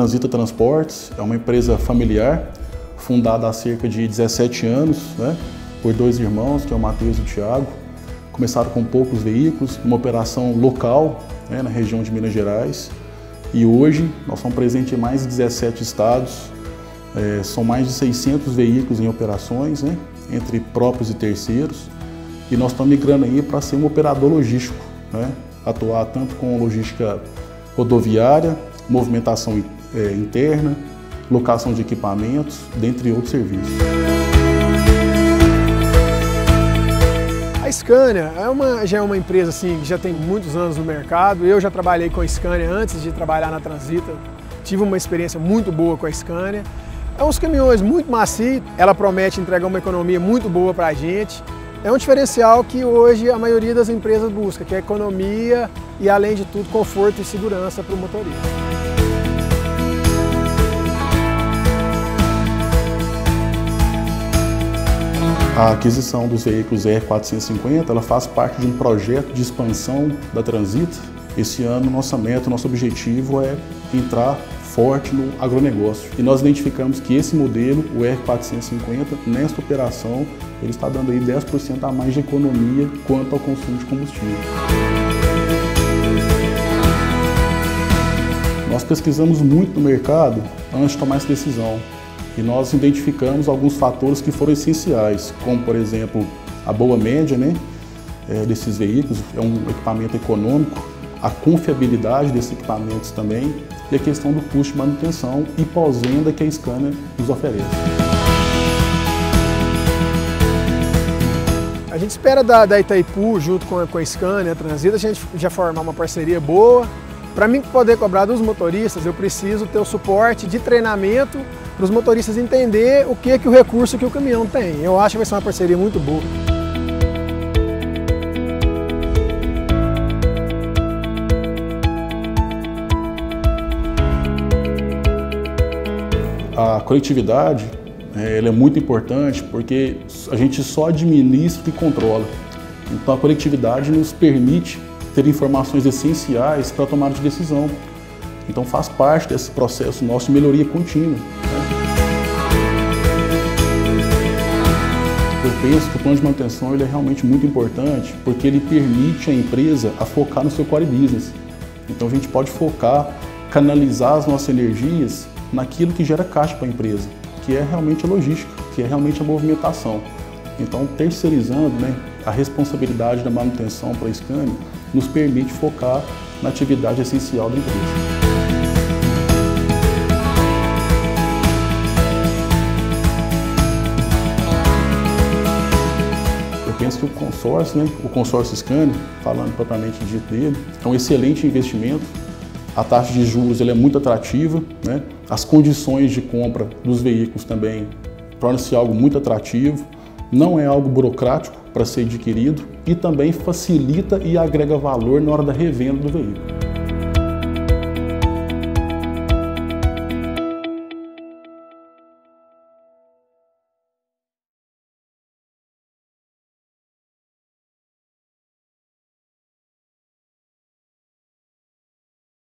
Transita Transportes é uma empresa familiar, fundada há cerca de 17 anos, né, por dois irmãos, que é o Matheus e o Thiago. Começaram com poucos veículos, uma operação local, né, na região de Minas Gerais. E hoje nós somos presentes em mais de 17 estados, são mais de 600 veículos em operações, né, entre próprios e terceiros. E nós estamos migrando aí para ser um operador logístico, né, atuar tanto com logística rodoviária, movimentação interna, locação de equipamentos, dentre outros serviços. A Scania já é uma empresa assim, que já tem muitos anos no mercado. Eu já trabalhei com a Scania antes de trabalhar na Transita. Tive uma experiência muito boa com a Scania. É uns caminhões muito macios, ela promete entregar uma economia muito boa para a gente. É um diferencial que hoje a maioria das empresas busca, que é economia e, além de tudo, conforto e segurança para o motorista. A aquisição dos veículos R450 ela faz parte de um projeto de expansão da Transita. Esse ano, nossa meta, nosso objetivo é entrar forte no agronegócio. E nós identificamos que esse modelo, o R450, nesta operação, ele está dando aí 10% a mais de economia quanto ao consumo de combustível. Nós pesquisamos muito no mercado antes de tomar essa decisão. E nós identificamos alguns fatores que foram essenciais, como, por exemplo, a boa média, né, desses veículos, é um equipamento econômico, a confiabilidade desses equipamentos também e a questão do custo de manutenção e pós-venda que a Scania nos oferece. A gente espera da Itaipu, junto com a Scania, a Transita, a gente já formar uma parceria boa. Para mim poder cobrar dos motoristas, eu preciso ter o suporte de treinamento para os motoristas entender o que o recurso que o caminhão tem. Eu acho que vai ser uma parceria muito boa. A coletividade ela é muito importante porque a gente só administra e controla. Então a coletividade nos permite ter informações essenciais para a tomada de decisão. Então faz parte desse processo nosso de melhoria contínua. Eu penso que o plano de manutenção ele é realmente muito importante porque ele permite a empresa a focar no seu core business. Então a gente pode focar, canalizar as nossas energias naquilo que gera caixa para a empresa, que é realmente a logística, que é realmente a movimentação. Então terceirizando, né, a responsabilidade da manutenção para a Scania nos permite focar na atividade essencial da empresa. Eu penso que o consórcio Scania, falando propriamente dito dele, é um excelente investimento. A taxa de juros ela é muito atrativa, né? As condições de compra dos veículos também tornam-se algo muito atrativo, não é algo burocrático para ser adquirido e também facilita e agrega valor na hora da revenda do veículo.